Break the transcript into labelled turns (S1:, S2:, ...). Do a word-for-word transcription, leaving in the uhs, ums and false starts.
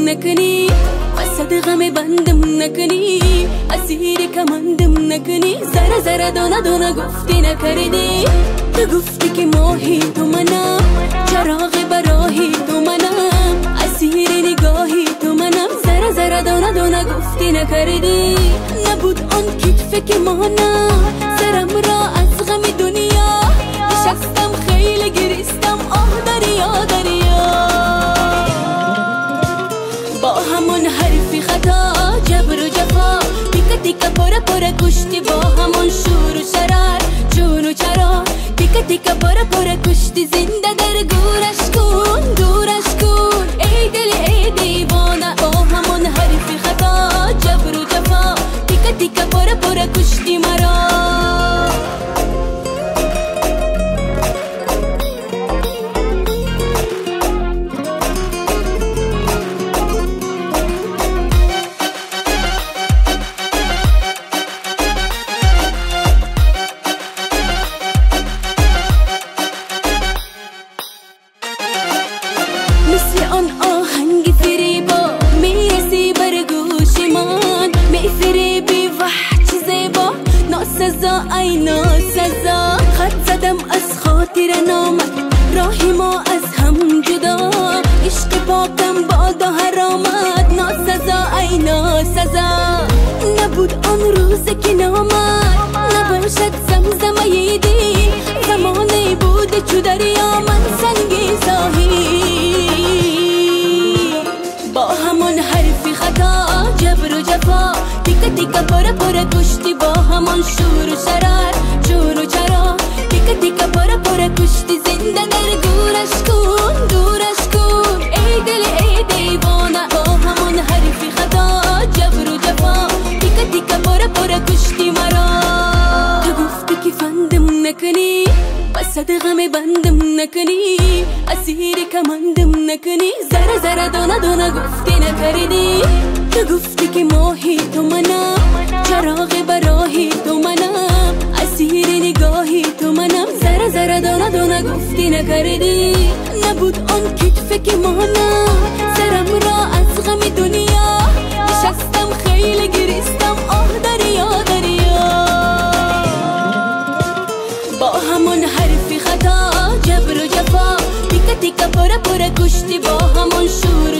S1: نکنی، وسط غم بندم نکنی، اسیر کمندم نکنی. ذره ذره دانه دانه گفتی نکردی. تو گفتی که ماهی تو منم، چراغ براهی تو منم، اسیر نگاهی تو منم. ذره ذره دانه دانه گفتی نکردی. نبود آن کتفه که مانم، سرم را از غم دنیا نشستم، خیلی گریستم آه دریا دریا. با همون حرفی خطا جبر و جفا، تیکه تیکه پره پره کشتی. با همون شور و شرار جون و چرا، تیکه تیکه پره پره کشتی. زنده در گورش کن دورش کن ای دل ای دیوانه. با همون حرفی خطا جبر و جفا، تیکه تیکه پره پره کشتی مرا. مثل آن آهنگ فریبا میرسی بر گوش من، می فریبی وحچ زیبا ناسزا ای ناسزا. خط زدم از خاطر نامت، راهی ما از هم جدا. عشق پاکم باد و حرامت، ناسزا ای ناسزا. نبود آن روز که نامت نباشد زمزمه دی، زمانی بود چو دریا من سنگی ساحی. با همون حرفی خطا جبر و جفا، تیکه تیکه پره پره کشتی. با همون شور و شرار جون و چرا، تیکه تیکه پره پره کشتی. زنده در گورش کن دورش کن ای دل ای دیوانه. با همون حرفی خطا جبر و جفا، تیکه تیکه پره پره کشتی مرا. تو گفتی که فندم نکنی، وسط غم بندم نکنی، اسیر کمندم نکنی. ذره ذره دانه دانه گفتی نکردی. تو گفتی که ماهی تو منم، چراغ براهی تو منم، اسیر نگاهی تو منم. ذره ذره دانه دانه گفتی نکردی. نبود آن کتفه که مانم، سرم را از غم دنیا نشستم، خیلی گریستم آه دریا دریا. با همون حرفی خطا جبر و جفا، تیکه تیکه پره پره کشتی. با همون شور